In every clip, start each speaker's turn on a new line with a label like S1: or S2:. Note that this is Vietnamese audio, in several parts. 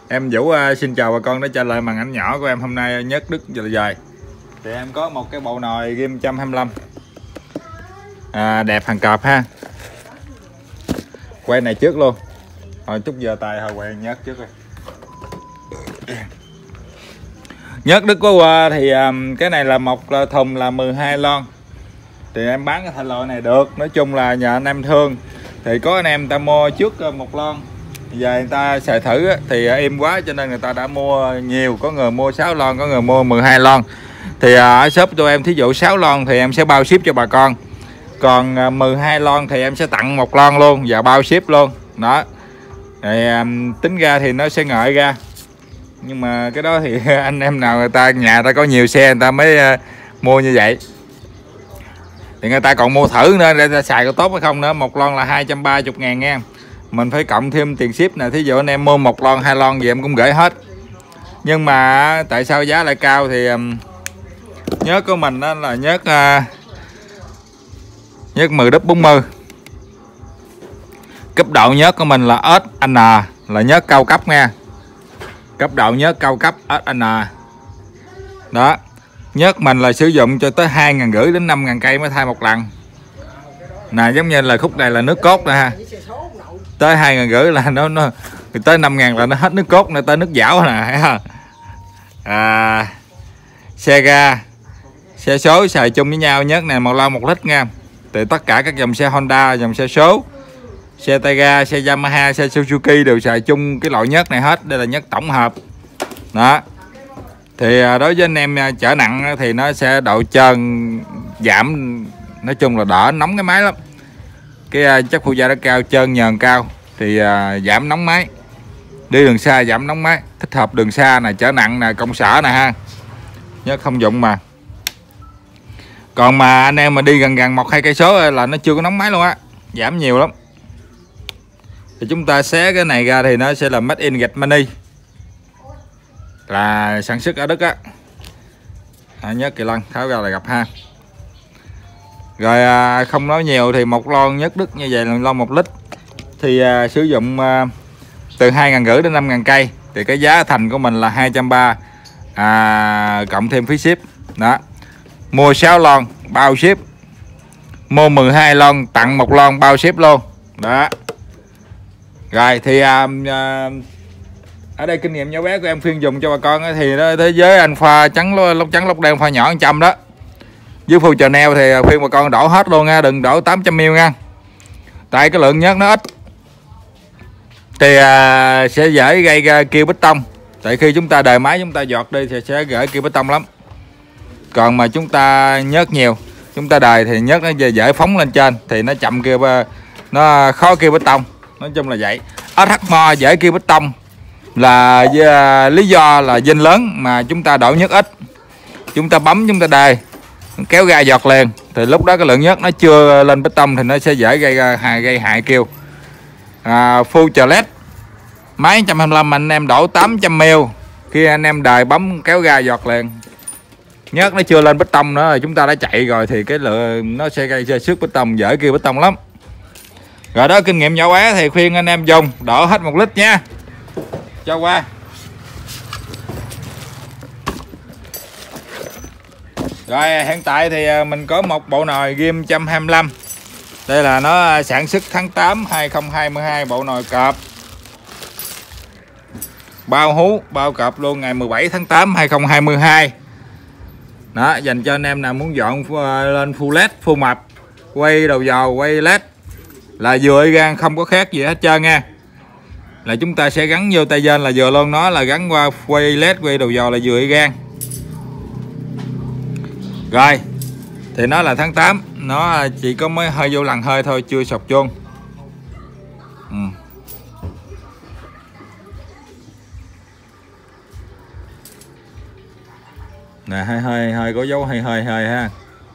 S1: Em Vũ xin chào bà con đã trả lời màn ảnh nhỏ của em hôm nay nhất Đức Dời. Thì em có một cái bộ nồi Ghim 125 đẹp hàng cọp ha. Quay này trước luôn. Hồi chút giờ tài hồi quay nhất trước rồi. Nhất Đức có qua thì cái này là một thùng là 12 lon. Thì em bán cái thể loại này được. Nói chung là nhờ anh em thương. Thì có anh em ta mua trước một lon, giờ người ta xài thử thì im quá cho nên người ta đã mua nhiều. Có người mua 6 lon, có người mua 12 lon. Thì ở shop tụi em thí dụ 6 lon thì em sẽ bao ship cho bà con. Còn 12 lon thì em sẽ tặng 1 lon luôn và bao ship luôn. Đó. Thì tính ra thì nó sẽ ngợi ra. Nhưng mà cái đó thì anh em nào người ta nhà ta có nhiều xe người ta mới mua như vậy. Thì người ta còn mua thử nữa để ta xài có tốt hay không nữa. 1 lon là 230.000 nha. Mình phải cộng thêm tiền ship nè. Thí dụ anh em mua 1 lon 2 lon gì em cũng gửi hết. Nhưng mà tại sao giá lại cao thì nhớt của mình đó là nhớt 10W40. Cấp độ nhớt của mình là SN, là nhớt cao cấp nha. Cấp độ nhớt cao cấp SN. Đó. Nhớt mình là sử dụng cho tới 2.500 đến 5.000 cây mới thay một lần. Nè giống như là khúc này là nước cốt nè ha. Tới 2.500 là nó tới 5.000 là nó hết nước cốt nè, tới nước dảo nè. Xe ga, xe số xài chung với nhau nhớt này 1 lon 1 lít nha. Thì tất cả các dòng xe Honda, dòng xe số, xe tay ga, xe Yamaha, xe Suzuki đều xài chung cái loại nhớt này hết. Đây là nhớt tổng hợp. Đó. Thì đối với anh em chở nặng thì nó sẽ độ trơn giảm, nói chung là đỡ nóng cái máy lắm. Cái chất phụ gia nó cao, trơn nhờn cao thì giảm nóng máy. Đi đường xa giảm nóng máy, thích hợp đường xa nè, chở nặng nè, công sở nè ha. Nhớ không dụng mà. Còn mà anh em mà đi gần 1-2 cây số là nó chưa có nóng máy luôn á, giảm nhiều lắm. Thì chúng ta xé cái này ra thì nó sẽ là made in Germany, là sản xuất ở Đức á. Nhớ kỳ lân tháo ra là gặp ha. Rồi không nói nhiều thì 1 lon nhất Đức như vậy là lon 1 lít thì sử dụng từ 2.500 đến 5.000 cây. Thì cái giá thành của mình là 230, cộng thêm phí ship. Đó. Mua 6 lon bao ship, mua 12 lon tặng 1 lon bao ship luôn. Đó. Rồi thì ở đây kinh nghiệm nhỏ bé của em khuyên dùng cho bà con thì thế giới anh pha trắng lốc đen pha nhỏ 100 đó. Với phù Chanel thì khuyên bà con đổ hết luôn nha, đừng đổ 800ml nha. Tại cái lượng nhớt nó ít thì sẽ dễ gây ra kêu bít tông. Tại khi chúng ta đời máy chúng ta giọt đi thì sẽ gửi kêu bít tông lắm. Còn mà chúng ta nhớt nhiều, chúng ta đời thì nhớt nó dễ phóng lên trên thì nó chậm kêu, nó khó kêu bít tông. Nói chung là vậy. SHMO dễ kêu bít tông là lý do là dinh lớn mà chúng ta đổ nhớt ít. Chúng ta bấm chúng ta đề kéo ra giọt liền thì lúc đó cái lượng nhớt nó chưa lên bê tông thì nó sẽ dễ gây hại kêu. Full Charlet máy 125 anh em đổ 800ml, khi anh em đời bấm kéo ra giọt liền, nhớt nó chưa lên bê tông nữa rồi chúng ta đã chạy rồi thì cái lượng nó sẽ gây xước bê tông, dễ kêu bê tông lắm. Rồi đó, kinh nghiệm nhỏ bé thì khuyên anh em dùng đổ hết 1 lít nha. Cho qua. Rồi hiện tại thì mình có một bộ nồi Ghim 125. Đây là nó sản xuất tháng 8 2022, bộ nồi cọp. Bao hú, bao cọp luôn ngày 17 tháng 8 2022. Đó, dành cho anh em nào muốn dọn lên full led, full mập, quay đầu dầu, quay led là vừa gan không có khác gì hết trơn nha. Là chúng ta sẽ gắn vô tay trên là vừa luôn, nó là gắn qua quay led, quay đầu dầu là vừa gan. Rồi thì nó là tháng 8, nó chỉ có mới hơi vô lần hơi thôi, chưa sọc chuông. Nè hơi có dấu hơi ha.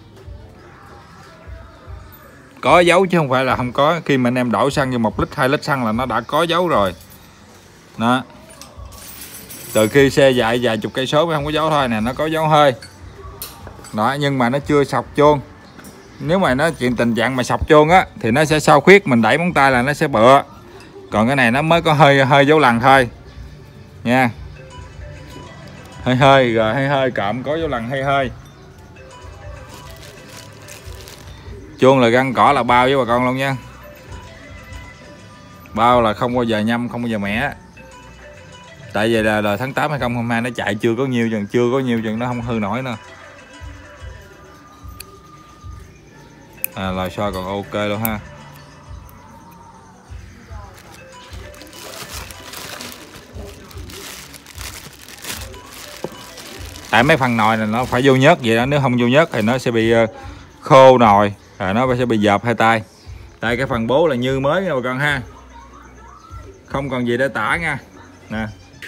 S1: Có dấu chứ không phải là không có. Khi mà anh em đổ xăng vô 1 lít 2 lít xăng là nó đã có dấu rồi. Đó. Từ khi xe chạy vài chục cây số mới không có dấu thôi nè, nó có dấu hơi. Đó, nhưng mà nó chưa sọc chuông. Nếu mà nó chuyện tình trạng mà sọc chuông á thì nó sẽ sao khuyết, mình đẩy móng tay là nó sẽ bựa. Còn cái này nó mới có hơi dấu lần thôi. nha. Hơi hơi rồi, hơi hơi cộm có dấu lần hơi hơi. Chuông là găng cỏ là bao với bà con luôn nha. Bao là không bao giờ nhâm, không bao giờ mẻ. Tại vì là tháng 8 2022 nó chạy chưa có nhiều chừng nó không hư nổi nữa. Lò xo còn ok luôn ha. Tại mấy phần nồi này nó phải vô nhớt vậy đó, nếu không vô nhớt thì nó sẽ bị khô nồi, nó sẽ bị dợp hai tay. Tại cái phần bố là như mới nha bà con ha, không còn gì để tả nha. Nè,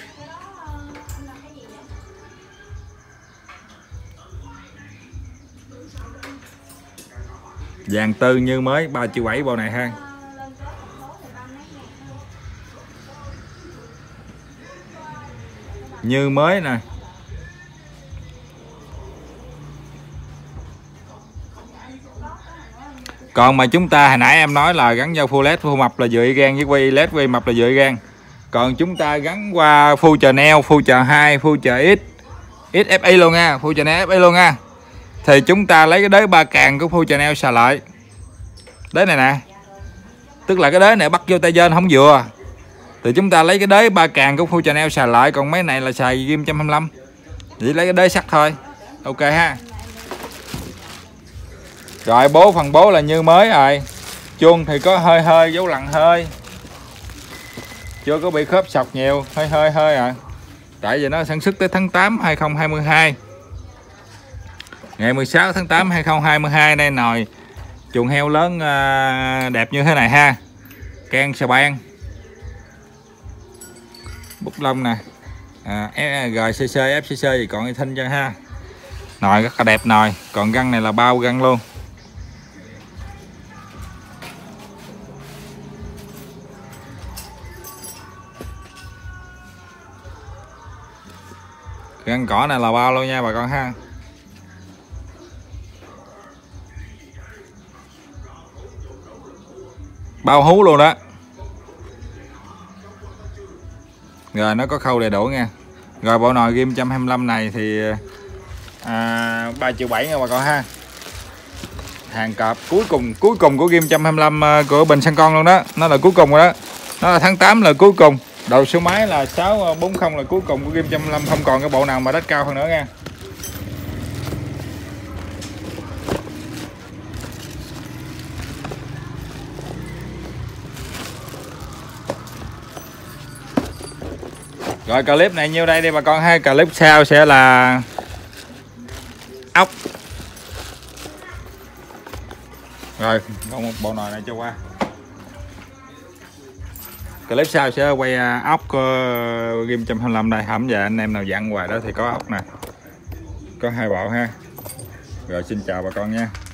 S1: vàng tư như mới 3,7 triệu bộ này ha. Như mới nè. Còn mà chúng ta hồi nãy em nói là gắn vào full led full mập là dựa gan, với quay led quay mập là dựa gan. Còn chúng ta gắn qua full Chanel, full Ch2, full Ch XFI luôn nha, full Chanel FI luôn nha. Thì chúng ta lấy cái đới 3 càng của full Chanel xà lại. Đới này nè. Tức là cái đới này bắt vô tay trên không vừa. Thì chúng ta lấy cái đới 3 càng của full Chanel xà lại, còn mấy này là xài ghim 125. Chỉ lấy cái đới sắt thôi. Ok ha. Rồi phần bố là như mới rồi. Chuông thì có hơi hơi dấu lằn hơi, chưa có bị khớp sọc nhiều, hơi à. Tại vì nó sản xuất tới tháng 8 2022. Ngày 16 tháng 8 2022 đây nồi chuồng heo lớn đẹp như thế này ha. Can xà beng, bút lông nè, GCC FCC thì còn thinh cho ha. Nồi rất là đẹp nồi, còn găng này là bao găng luôn. Găng cỏ này là bao luôn nha bà con ha. Bao hú luôn đó. Rồi nó có khâu đầy đủ nha. Rồi bộ nồi ghim 125 này thì 3,7 triệu nha bà con ha. Hàng cọp cuối cùng của ghim 125 của Bình Săn Con luôn đó. Nó là cuối cùng rồi đó. Nó là tháng 8 là cuối cùng. Đầu số máy là 640 là cuối cùng của ghim 125, không còn cái bộ nào mà đất cao hơn nữa nha. Rồi clip này nhiêu đây đi bà con ha. Clip sau sẽ là ốc. Rồi còn một bộ nồi này cho qua. Clip sau sẽ quay ốc ghim 125 đây. Hẩm giờ anh em nào dặn hoài đó thì có ốc nè, có 2 bộ ha. Rồi xin chào bà con nha.